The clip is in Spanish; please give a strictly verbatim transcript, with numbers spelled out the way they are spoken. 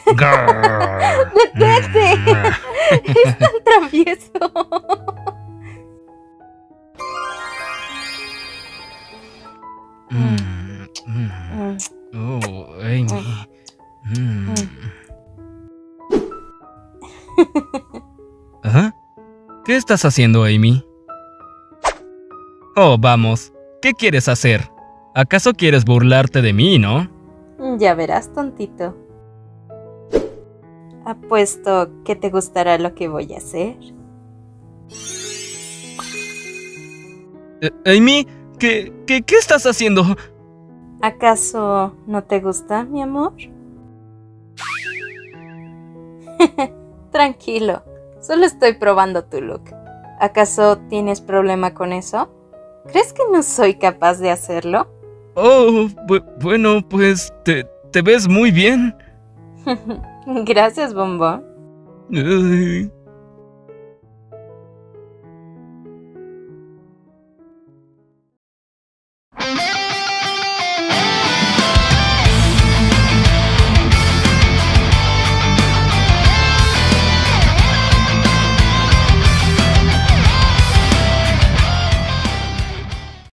¡Detente! ¡Es tan travieso! Mm, mm. Oh, Amy. Mm. ¿Ah? ¿Qué estás haciendo, Amy? Oh, vamos. ¿Qué quieres hacer? ¿Acaso quieres burlarte de mí, no? Ya verás, tontito. Apuesto que te gustará lo que voy a hacer. Eh, Amy, ¿qué, qué, ¿qué estás haciendo? ¿Acaso no te gusta, mi amor? Tranquilo, solo estoy probando tu look. ¿Acaso tienes problema con eso? ¿Crees que no soy capaz de hacerlo? Oh, bu bueno, pues te, te ves muy bien. Gracias, bombón. Ay.